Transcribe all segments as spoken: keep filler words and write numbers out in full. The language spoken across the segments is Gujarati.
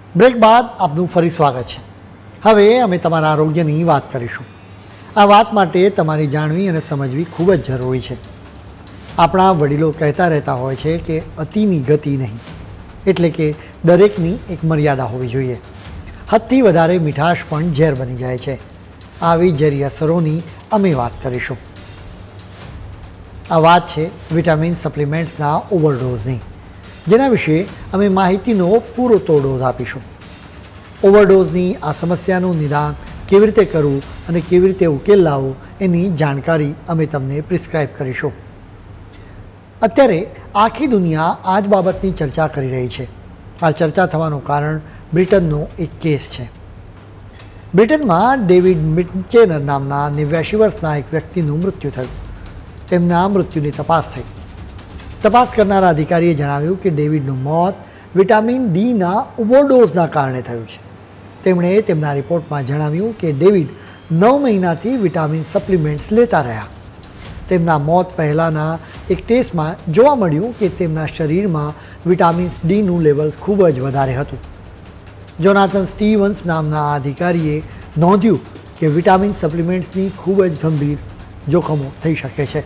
બ્રેક બાદ આપનું ફરી સ્વાગત છે। હવે અમે તમારા આરોગ્યની વાત કરીશું। આ વાત માટે તમારી જાણવી અને સમજવી ખૂબ જ જરૂરી છે। આપણા વડીલો કહેતા રહેતા હોય છે કે અતિની ગતિ નહીં, એટલે કે દરેકની એક મર્યાદા હોવી જોઈએ। હદથી વધારે મીઠાશ પણ ઝેર બની જાય છે। આવી ઝેરી અસરોની અમે વાત કરીશું। આ વાત છે વિટામિન સપ્લિમેન્ટ્સના ઓવરડોઝની, જેના વિશે અમે માહિતીનો પૂરો તોડોઝ આપીશું। ઓવરડોઝની આ સમસ્યાનું નિદાન કેવી રીતે કરવું અને કેવી રીતે ઉકેલ લાવવો એની જાણકારી અમે તમને પ્રિસ્ક્રાઇબ કરીશું। અત્યારે આખી દુનિયા આ જ બાબતની ચર્ચા કરી રહી છે। આ ચર્ચા થવાનું કારણ બ્રિટનનો એક કેસ છે। બ્રિટનમાં ડેવિડ મિન્ચેનર નામના નેવ્યાસી વર્ષના એક વ્યક્તિનું મૃત્યુ થયું। તેમના મૃત્યુની તપાસ થઈ। તપાસ કરનારા અધિકારીએ જણાવ્યું કે ડેવિડનું મોત વિટામિન ડીના ઓવરડોઝના કારણે થયું છે। તેમણે તેમના રિપોર્ટમાં જણાવ્યું કે ડેવિડ નવ મહિનાથી વિટામિન સપ્લિમેન્ટ્સ લેતા રહ્યા। તેમના મોત પહેલાંના એક ટેસ્ટમાં જોવા મળ્યું કે તેમના શરીરમાં વિટામિન ડીનું લેવલ ખૂબ જ વધારે હતું। જોનાથન સ્ટીવન્સ નામના અધિકારીએ નોંધ્યું કે વિટામિન સપ્લિમેન્ટ્સની ખૂબ જ ગંભીર જોખમો થઈ શકે છે।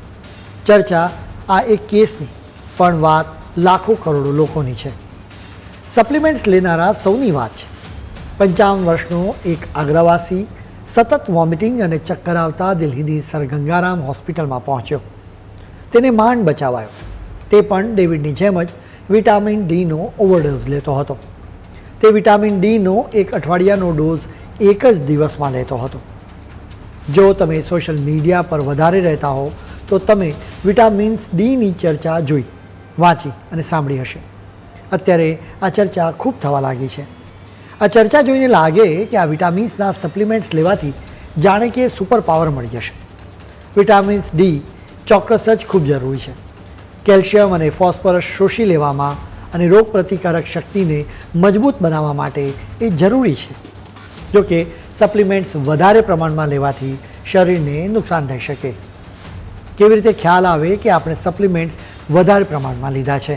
ચર્ચા આ એક કેસની પણ વાત લાખો કરોડો લોકોની છે। સપ્લિમેન્ટ્સ લેનારા સૌની વાત છે। પંચાવન વર્ષનો એક આગ્રાવાસી સતત વોમિટિંગ અને ચક્કર આવતા દિલ્હીની સર ગંગારામ હોસ્પિટલમાં પહોંચ્યો। તેને માંડ બચાવાયો। તે પણ ડેવિડની જેમ જ વિટામિન ડીનો ઓવરડોઝ લેતો હતો। તે વિટામિન ડીનો એક અઠવાડિયાનો ડોઝ એક જ દિવસમાં લેતો હતો। જો તમે સોશિયલ મીડિયા પર વધારે રહેતા હો તો તમે વિટામિન્સ ડીની ચર્ચા જોઈ, વાંચી અને સાંભળી હશે। અત્યારે આ ચર્ચા ખૂબ થવા લાગી છે। આ ચર્ચા જોઈને લાગે કે આ વિટામિન્સના સપ્લિમેન્ટ્સ લેવાથી જાણે કે સુપર પાવર મળી જશે। વિટામિન્સ ડી ચોક્કસ જ ખૂબ જરૂરી છે। કેલ્શિયમ અને ફોસ્ફરસ શોષી લેવામાં અને રોગ પ્રતિકારક શક્તિને મજબૂત બનાવવા માટે એ જરૂરી છે। જોકે સપ્લિમેન્ટ્સ વધારે પ્રમાણમાં લેવાથી શરીરને નુકસાન થઈ શકે। કેવી રીતે ખ્યાલ આવે કે આપણે સપ્લિમેન્ટ્સ વધારે પ્રમાણમાં લીધા છે?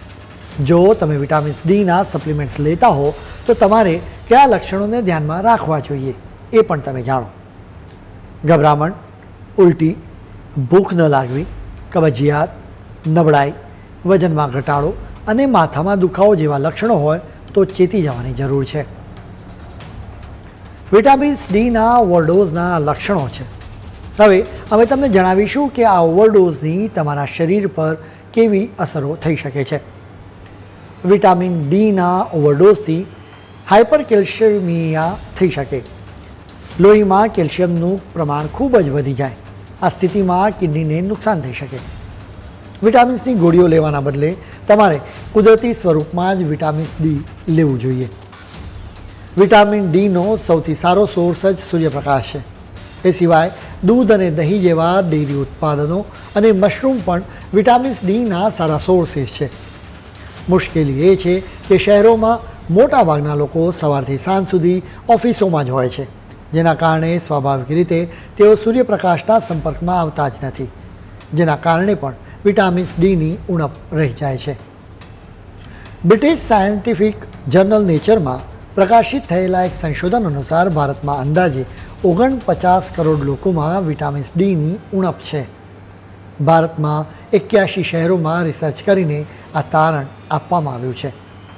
જો તમે વિટામિન્સ ડીના સપ્લિમેન્ટ્સ લેતા હો તો તમારે કયા લક્ષણોને ધ્યાનમાં રાખવા જોઈએ એ પણ તમે જાણો। ગભરામણ, ઉલટી, ભૂખ ન લાગવી, કબજિયાત, નબળાઈ, વજનમાં ઘટાડો અને માથામાં દુખાવો જેવા લક્ષણો હોય તો ચેતી જવાની જરૂર છે। વિટામિન્સ ડીના ઓવરડોઝના લક્ષણો છે। હવે અમે તમને જણાવીશું કે આ ઓવરડોઝની તમારા શરીર પર કેવી અસરો થઈ શકે છે। વિટામિન ડીના ઓવરડોઝથી હાઇપરકેલ્શિયમિયા થઈ શકે। લોહીમાં કેલ્શિયમનું પ્રમાણ ખૂબ જ વધી જાય। આ સ્થિતિમાં કિડનીને નુકસાન થઈ શકે। વિટામિન્સની ગોળીઓ લેવાના બદલે તમારે કુદરતી સ્વરૂપમાં જ વિટામિન્સ ડી લેવું જોઈએ। વિટામિન ડીનો સૌથી સારો સોર્સ જ સૂર્યપ્રકાશ છે। એ સિવાય દૂધ અને દહીં જેવા ડેરી ઉત્પાદનો અને મશરૂમ પણ વિટામિન્સ ડીના સારા સોર્સિસ છે। મુશ્કેલી એ છે કે શહેરોમાં મોટાભાગના લોકો સવારથી સાંજ સુધી ઓફિસોમાં જ હોય છે, જેના કારણે સ્વાભાવિક રીતે તેઓ સૂર્યપ્રકાશના સંપર્કમાં આવતા જ નથી, જેના કારણે પણ વિટામિન્સ ડીની ઉણપ રહી જાય છે। બ્રિટિશ સાયન્ટિફિક જર્નલ નેચરમાં પ્રકાશિત થયેલા એક સંશોધન અનુસાર ભારતમાં અંદાજે ઓગણપચાસ કરોડ લોકોમાં વિટામિન્સ ડીની ઉણપ છે। ભારતમાં એક્યાસી શહેરોમાં રિસર્ચ કરીને આ તારણ આપવામાં આવ્યું છે।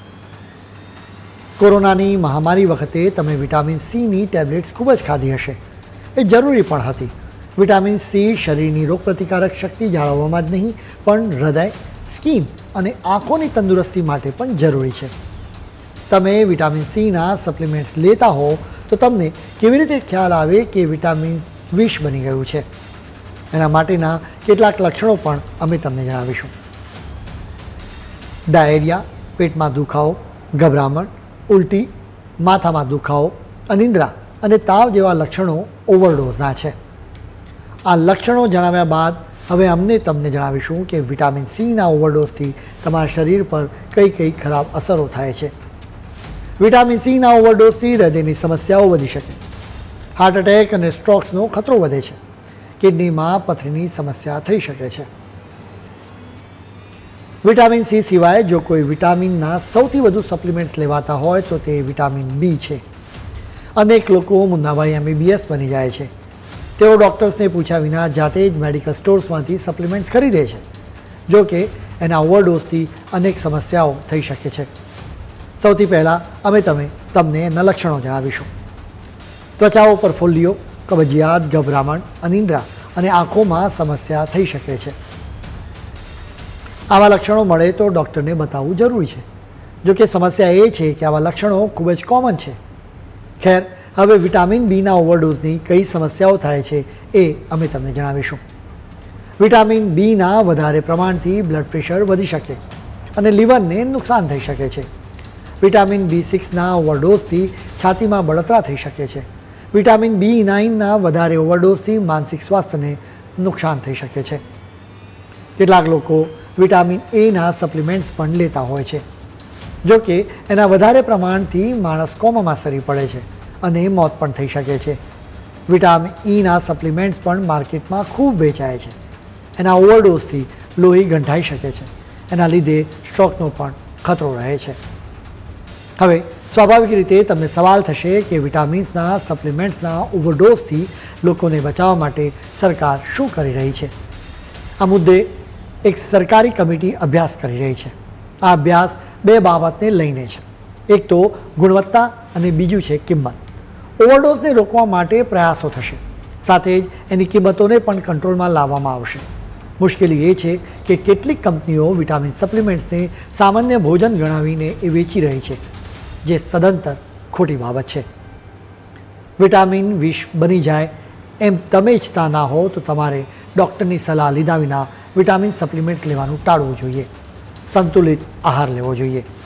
કોરોનાની મહામારી વખતે તમે વિટામિન સીની ટેબ્લેટ્સ ખૂબ જ ખાધી હશે। એ જરૂરી પણ હતી। વિટામિન સી શરીરની રોગપ્રતિકારક શક્તિ જાળવવામાં જ નહીં પણ હૃદય, સ્કિન અને આંખોની તંદુરસ્તી માટે પણ જરૂરી છે। તમે વિટામિન સીના સપ્લિમેન્ટ્સ લેતા હો તો તમને કેવી રીતે ખ્યાલ આવે કે વિટામિન વિષ બની ગયું છે? એના માટેના કેટલાક લક્ષણો પણ અમે તમને જણાવીશું। ડાયેરિયા, પેટમાં દુખાવો, ગભરામણ, ઉલટી, માથામાં દુખાવો, અનિદ્રા અને તાવ જેવા લક્ષણો ઓવરડોઝના છે। આ લક્ષણો જણાવ્યા બાદ હવે અમને તમને જણાવીશું કે વિટામિન સીના ઓવરડોઝથી તમારા શરીર પર કઈ કઈ ખરાબ અસરો થાય છે। વિટામિન સીના ઓવરડોઝથી હૃદયની સમસ્યાઓ વધી શકે। હાર્ટ એટેક અને સ્ટ્રોક્સનો ખતરો વધે છે। કિડનીમાં પથરીની સમસ્યા થઈ શકે છે। વિટામિન સી સિવાય જો કોઈ વિટામિનના સૌથી વધુ સપ્લિમેન્ટ્સ લેવાતા હોય તો તે વિટામિન બી છે. અનેક લોકો મુન્નાભાઈ એમબીબીએસ બની જાય છે. તેઓ ડૉક્ટર્સને પૂછ્યા વિના જાતે જ મેડિકલ સ્ટોર્સમાંથી સપ્લિમેન્ટ્સ ખરીદે છે. જો કે એના ઓવરડોઝથી અનેક સમસ્યાઓ થઈ શકે છે. સૌથી પહેલાં અમે તમે તમને એના લક્ષણો જણાવીશું. ત્વચા ઉપર ફોલ્લીઓ, કબજિયાત, ગભરામણ, અનિદ્રા અને આંખોમાં સમસ્યા થઈ શકે છે. આવા લક્ષણો મળે તો ડૉક્ટરને બતાવવું જરૂરી છે. જો કે સમસ્યા એ છે કે આવા લક્ષણો ખૂબ જ કોમન છે. ખેર, હવે વિટામિન બીના ઓવરડોઝની કઈ સમસ્યાઓ થાય છે એ અમે તમને જણાવીશું. વિટામિન બીના વધારે પ્રમાણથી બ્લડ પ્રેશર વધી શકે અને લીવરને નુકસાન થઈ શકે છે. વિટામિન બી સિક્સના ઓવરડોઝથી છાતીમાં બળતરા થઈ શકે છે. વિટામિન બી નાઇનના વધારે ઓવરડોઝથી માનસિક સ્વાસ્થ્યને નુકસાન થઈ શકે છે. કેટલાક લોકો વિટામિન એના સપ્લિમેન્ટ્સ પણ લેતા હોય છે. જો કે એના વધારે પ્રમાણથી માણસ કોમામાં સરી પડે છે અને મોત પણ થઈ શકે છે. વિટામિન ઈના સપ્લિમેન્ટ્સ પણ માર્કેટમાં ખૂબ વેચાય છે. એના ઓવરડોઝથી લોહી ગંઠાઈ શકે છે. એના લીધે સ્ટ્રોકનો પણ ખતરો રહે છે. હવે સ્વાભાવિક રીતે તમને સવાલ થશે કે વિટામિન્સના સપ્લિમેન્ટ્સના ઓવરડોઝથી લોકોને બચાવવા માટે સરકાર શું કરી રહી છે. આ મુદ્દે એક સરકારી કમિટી અભ્યાસ કરી રહી છે. આ અભ્યાસ બે બાબતને લઈને છે. એક તો ગુણવત્તા અને બીજું છે કિંમત. ઓવરડોઝને રોકવા માટે પ્રયાસો થશે, સાથે જ એની કિંમતોને પણ કંટ્રોલમાં લાવવામાં આવશે. મુશ્કેલી એ છે કે કેટલીક કંપનીઓ વિટામિન સપ્લિમેન્ટ્સને સામાન્ય ભોજન ગણાવીને એ વેચી રહી છે, જે સદંતર ખોટી બાબત છે. વિટામિન વિષ બની જાય એમ તમે ઈચ્છતા ના હો તો તમારે ડૉક્ટરની સલાહ લીધા વિના વિટામિન સપ્લિમેન્ટ્સ લેવાનું ટાળવું જોઈએ. સંતુલિત આહાર લેવો જોઈએ.